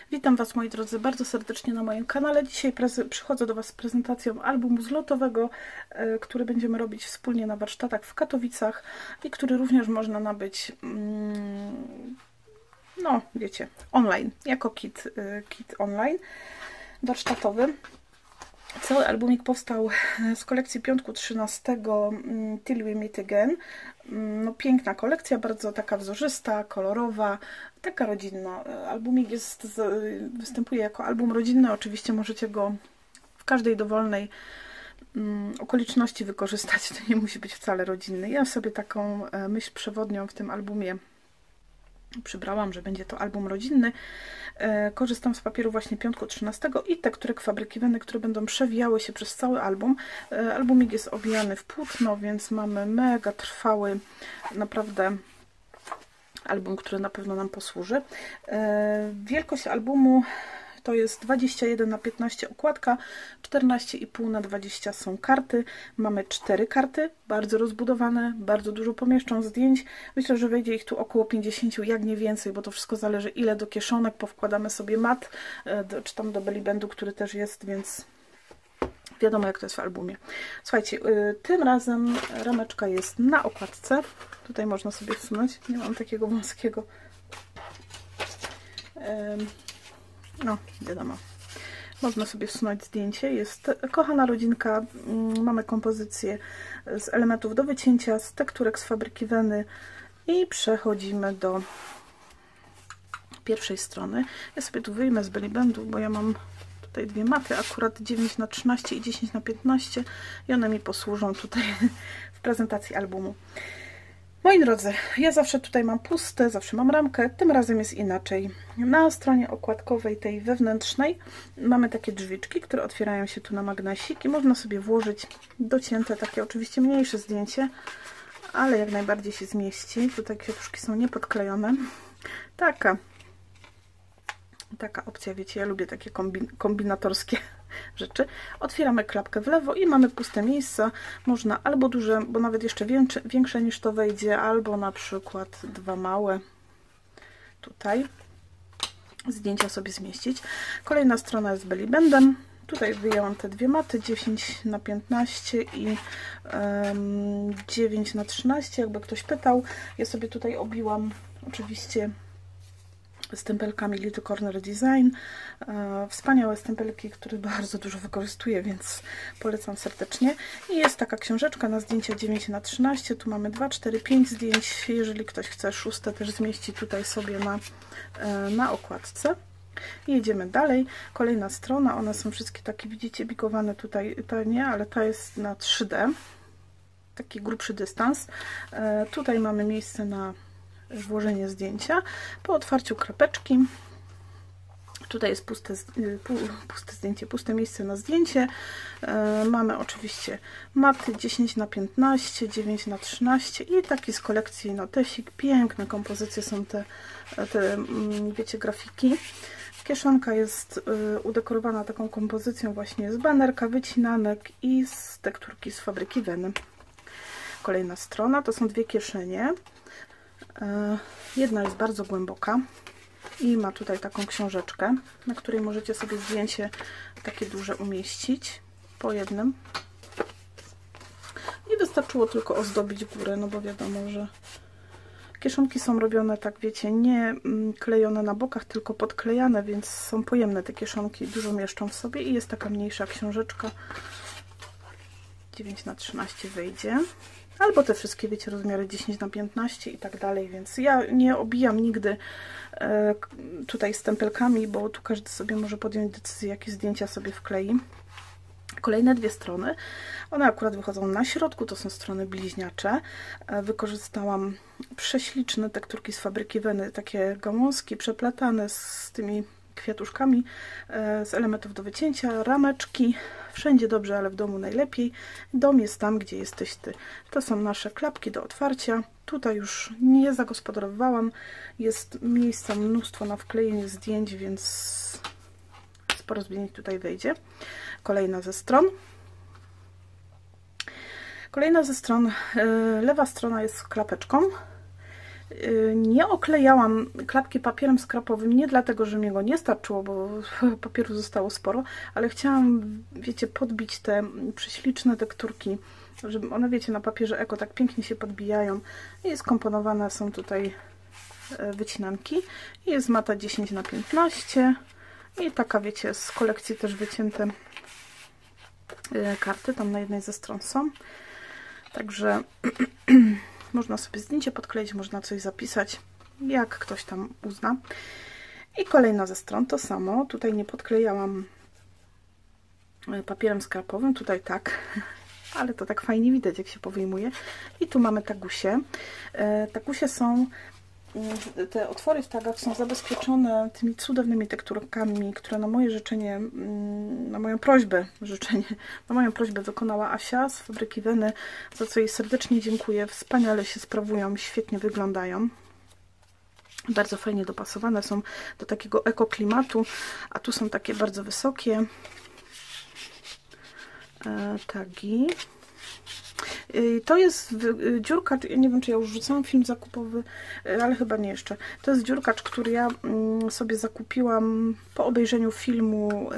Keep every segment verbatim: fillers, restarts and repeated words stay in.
Witam Was, moi drodzy, bardzo serdecznie na moim kanale. Dzisiaj przychodzę do Was z prezentacją albumu zlotowego, y, który będziemy robić wspólnie na warsztatach w Katowicach i który również można nabyć, mm, no wiecie, online, jako kit, y, kit online warsztatowy. Cały albumik powstał z kolekcji piątku trzynastego Till We Meet Again. No, piękna kolekcja, bardzo taka wzorzysta, kolorowa, taka rodzinna. Albumik jest, występuje jako album rodzinny. Oczywiście możecie go w każdej dowolnej um, okoliczności wykorzystać. To nie musi być wcale rodzinny. Ja sobie taką myśl przewodnią w tym albumie przybrałam, że będzie to album rodzinny. E, korzystam z papieru właśnie piątku trzynastego i tekturek fabryki Weny, które będą przewijały się przez cały album. E, albumik jest obijany w płótno, więc mamy mega trwały, naprawdę album, który na pewno nam posłuży. E, wielkość albumu to jest dwadzieścia jeden na piętnaście okładka, czternaście i pół na dwadzieścia są karty. Mamy cztery karty, bardzo rozbudowane, bardzo dużo pomieszczą zdjęć. Myślę, że wejdzie ich tu około pięćdziesiąt, jak nie więcej, bo to wszystko zależy, ile do kieszonek powkładamy sobie mat, czy tam do bellybandu, który też jest, więc wiadomo, jak to jest w albumie. Słuchajcie, tym razem rameczka jest na okładce. Tutaj można sobie wsunąć, nie mam takiego wąskiego. No, wiadomo. Można sobie wsunąć zdjęcie. Jest kochana rodzinka. Mamy kompozycję z elementów do wycięcia, z tekturek z fabryki Weny i przechodzimy do pierwszej strony. Ja sobie tu wyjmę z bellybandu, bo ja mam tutaj dwie maty, akurat dziewięć na trzynaście i dziesięć na piętnaście i one mi posłużą tutaj w prezentacji albumu. Moi drodzy, ja zawsze tutaj mam puste, zawsze mam ramkę, tym razem jest inaczej. Na stronie okładkowej, tej wewnętrznej, mamy takie drzwiczki, które otwierają się tu na magnesik i można sobie włożyć docięte, takie oczywiście mniejsze zdjęcie, ale jak najbardziej się zmieści. Tutaj kwiatuszki są niepodklejone. Taka, taka opcja, wiecie, ja lubię takie kombin kombinatorskie rzeczy. Otwieramy klapkę w lewo i mamy puste miejsca. Można albo duże, bo nawet jeszcze większe, większe niż to wejdzie, albo na przykład dwa małe tutaj zdjęcia sobie zmieścić. Kolejna strona jest bellybandem. Tutaj wyjęłam te dwie maty, dziesięć na piętnaście i um, dziewięć na trzynaście, jakby ktoś pytał. Ja sobie tutaj obiłam oczywiście stempelkami Little Corner Design. E, wspaniałe stempelki, które bardzo dużo wykorzystuję, więc polecam serdecznie. I jest taka książeczka na zdjęcia dziewięć na trzynaście. Tu mamy dwa, cztery, pięć zdjęć. Jeżeli ktoś chce szóste też zmieści tutaj sobie na, e, na okładce. I jedziemy dalej. Kolejna strona. One są wszystkie takie, widzicie, bigowane tutaj. Ta nie, ale ta jest na trzy D. Taki grubszy dystans. E, tutaj mamy miejsce na włożenie zdjęcia. Po otwarciu kropeczki, tutaj jest puste, puste zdjęcie, puste miejsce na zdjęcie. E, mamy oczywiście maty dziesięć na piętnaście, dziewięć na trzynaście i taki z kolekcji notesik. Piękne kompozycje są te, te wiecie, grafiki. Kieszonka jest y, udekorowana taką kompozycją właśnie z banerka, wycinanek i z tekturki z fabryki Weny. Kolejna strona, to są dwie kieszenie. Jedna jest bardzo głęboka i ma tutaj taką książeczkę, na której możecie sobie zdjęcie takie duże umieścić po jednym. I wystarczyło tylko ozdobić górę, no bo wiadomo, że kieszonki są robione, tak wiecie, nie klejone na bokach, tylko podklejane, więc są pojemne te kieszonki, dużo mieszczą w sobie i jest taka mniejsza książeczka. dziewięć na trzynaście wyjdzie. Albo te wszystkie, wiecie, rozmiary dziesięć na piętnaście i tak dalej, więc ja nie obijam nigdy e, tutaj stempelkami, bo tu każdy sobie może podjąć decyzję, jakie zdjęcia sobie wklei. Kolejne dwie strony, one akurat wychodzą na środku, to są strony bliźniacze. E, wykorzystałam prześliczne tekturki z fabryki Weny, takie gałązki przeplatane z tymi kwiatuszkami, e, z elementów do wycięcia, rameczki. Wszędzie dobrze, ale w domu najlepiej. Dom jest tam, gdzie jesteś ty. To są nasze klapki do otwarcia. Tutaj już nie zagospodarowałam. Jest miejsca mnóstwo na wklejenie zdjęć, więc sporo zdjęć tutaj wejdzie. Kolejna ze stron. Kolejna ze stron, lewa strona jest klapeczką. Nie oklejałam klapki papierem skrapowym, nie dlatego, że mi go nie starczyło, bo papieru zostało sporo, ale chciałam, wiecie, podbić te prześliczne tekturki, żeby one, wiecie, na papierze eko tak pięknie się podbijają i skomponowane są tutaj wycinanki. I jest mata dziesięć na piętnaście i taka, wiecie, z kolekcji też wycięte karty, tam na jednej ze stron są. Także można sobie zdjęcie podkleić, można coś zapisać, jak ktoś tam uzna. I kolejna ze stron to samo. Tutaj nie podklejałam papierem skrapowym, tutaj tak, ale to tak fajnie widać, jak się powyjmuje. I tu mamy tagusie. Tagusie są, te otwory w tagach są zabezpieczone tymi cudownymi tekturkami, które na moje życzenie, na moją prośbę, życzenie, na moją prośbę wykonała Asia z fabryki Weny, za co jej serdecznie dziękuję. Wspaniale się sprawują, świetnie wyglądają. Bardzo fajnie dopasowane są do takiego ekoklimatu, a tu są takie bardzo wysokie tagi. To jest dziurkacz, ja nie wiem, czy ja już wrzucałam film zakupowy, ale chyba nie jeszcze. To jest dziurkacz, który ja sobie zakupiłam po obejrzeniu filmu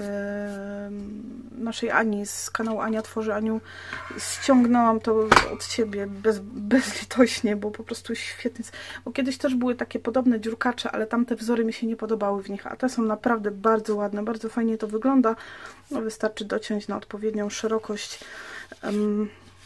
naszej Ani z kanału Ania Tworzy. Aniu, ściągnęłam to od Ciebie bez, bezlitośnie, bo po prostu świetnie. Bo kiedyś też były takie podobne dziurkacze, ale tamte wzory mi się nie podobały w nich, a te są naprawdę bardzo ładne, bardzo fajnie to wygląda. No, wystarczy dociąć na odpowiednią szerokość um,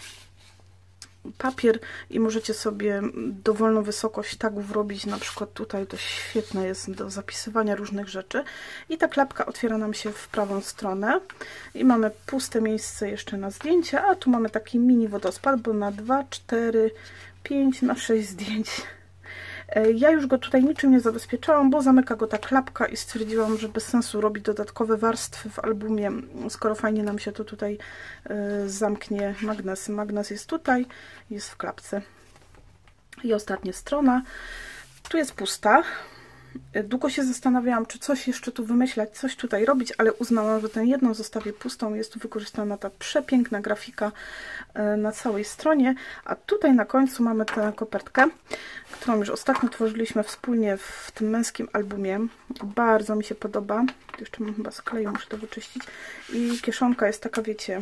papier i możecie sobie dowolną wysokość tagów robić, na przykład tutaj to świetne jest do zapisywania różnych rzeczy. I ta klapka otwiera nam się w prawą stronę i mamy puste miejsce jeszcze na zdjęcia, a tu mamy taki mini wodospad, bo na dwa, cztery, pięć, na sześć zdjęć. Ja już go tutaj niczym nie zabezpieczałam, bo zamyka go ta klapka i stwierdziłam, że bez sensu robić dodatkowe warstwy w albumie, skoro fajnie nam się to tutaj zamknie magnesem. Magnes jest tutaj, jest w klapce. I ostatnia strona. Tu jest pusta. Długo się zastanawiałam, czy coś jeszcze tu wymyślać, coś tutaj robić, ale uznałam, że tę jedną zostawię pustą. Jest tu wykorzystana ta przepiękna grafika na całej stronie. A tutaj na końcu mamy tę kopertkę, którą już ostatnio tworzyliśmy wspólnie w tym męskim albumie. Bardzo mi się podoba. Jeszcze mam chyba z kleju, muszę to wyczyścić. I kieszonka jest taka, wiecie,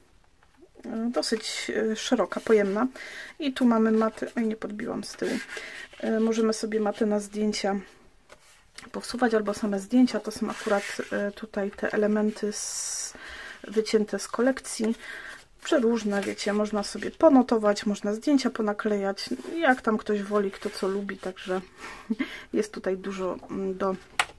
dosyć szeroka, pojemna. I tu mamy maty. Oj, nie podbiłam z tyłu. Możemy sobie maty na zdjęcia powsuwać, albo same zdjęcia. To są akurat tutaj te elementy z, wycięte z kolekcji. Przeróżne, wiecie, można sobie ponotować, można zdjęcia ponaklejać, jak tam ktoś woli, kto co lubi, także jest tutaj dużo do,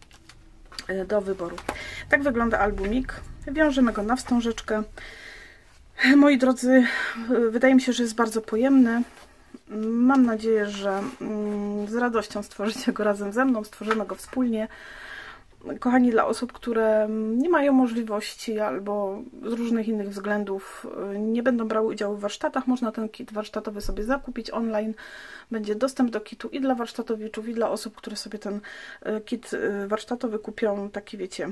do wyboru. Tak wygląda albumik. Wiążemy go na wstążeczkę. Moi drodzy, wydaje mi się, że jest bardzo pojemny. Mam nadzieję, że z radością stworzycie go razem ze mną, stworzymy go wspólnie. Kochani, dla osób, które nie mają możliwości albo z różnych innych względów nie będą brały udziału w warsztatach, można ten kit warsztatowy sobie zakupić online. Będzie dostęp do kitu i dla warsztatowiczów, i dla osób, które sobie ten kit warsztatowy kupią, taki, wiecie,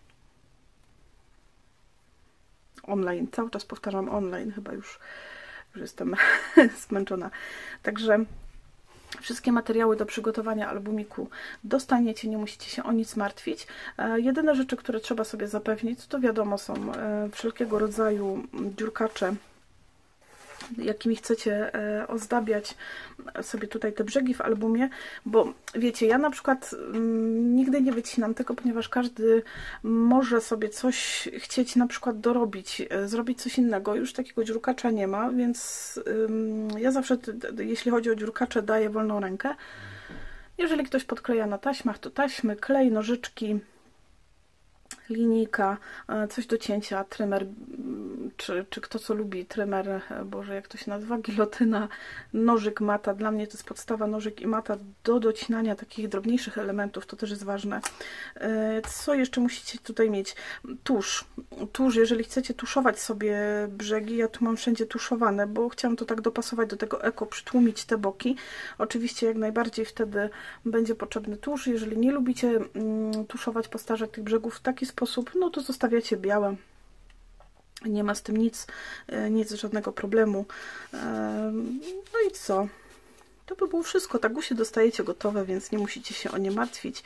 online. Cały czas powtarzam online, chyba już, już jestem zmęczona. Także wszystkie materiały do przygotowania albumiku dostaniecie, nie musicie się o nic martwić. Jedyne rzeczy, które trzeba sobie zapewnić, to wiadomo, są wszelkiego rodzaju dziurkacze, jakimi chcecie ozdabiać sobie tutaj te brzegi w albumie, bo wiecie, ja na przykład nigdy nie wycinam tego, ponieważ każdy może sobie coś chcieć na przykład dorobić, zrobić coś innego. Już takiego dziurkacza nie ma, więc ja zawsze, jeśli chodzi o dziurkacze, daję wolną rękę. Jeżeli ktoś podkleja na taśmach, to taśmy, klej, nożyczki, linijka, coś do cięcia, trymer, czy, czy kto co lubi, trymer, Boże, jak to się nazywa, gilotyna, nożyk, mata. Dla mnie to jest podstawa, nożyk i mata do docinania takich drobniejszych elementów, to też jest ważne. Co jeszcze musicie tutaj mieć? Tusz. Tusz, jeżeli chcecie tuszować sobie brzegi, ja tu mam wszędzie tuszowane, bo chciałam to tak dopasować do tego eko, przytłumić te boki. Oczywiście jak najbardziej wtedy będzie potrzebny tusz. Jeżeli nie lubicie tuszować, postarzać tych brzegów w taki sposób, no to zostawiacie białe. Nie ma z tym nic, nic, żadnego problemu. No i co? To by było wszystko. Tagusie dostajecie gotowe, więc nie musicie się o nie martwić.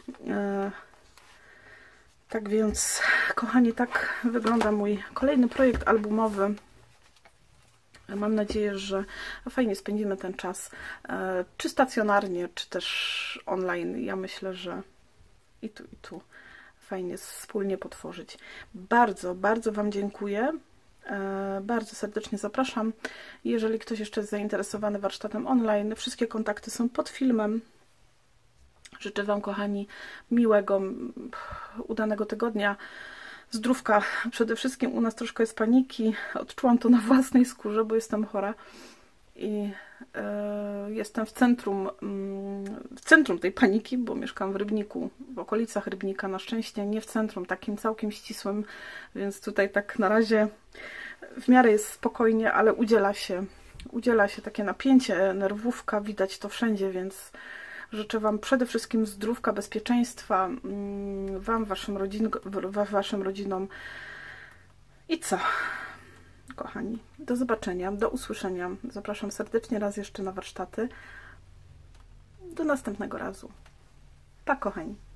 Tak więc, kochani, tak wygląda mój kolejny projekt albumowy. Mam nadzieję, że fajnie spędzimy ten czas, czy stacjonarnie, czy też online. Ja myślę, że i tu, i tu fajnie wspólnie potworzyć. Bardzo, bardzo Wam dziękuję. Bardzo serdecznie zapraszam. Jeżeli ktoś jeszcze jest zainteresowany warsztatem online, wszystkie kontakty są pod filmem. Życzę Wam, kochani, miłego, udanego tygodnia. Zdrówka przede wszystkim. U nas troszkę jest paniki. Odczułam to na własnej skórze, bo jestem chora. I y, jestem w centrum, y, w centrum tej paniki, bo mieszkam w Rybniku, w okolicach Rybnika. Na szczęście nie w centrum, takim całkiem ścisłym, więc tutaj tak na razie w miarę jest spokojnie, ale udziela się, udziela się takie napięcie, nerwówka, widać to wszędzie, więc życzę Wam przede wszystkim zdrówka, bezpieczeństwa, Wam, waszym, rodzin, waszym rodzinom. I co? Kochani, do zobaczenia, do usłyszenia. Zapraszam serdecznie raz jeszcze na warsztaty. Do następnego razu. Pa, kochani.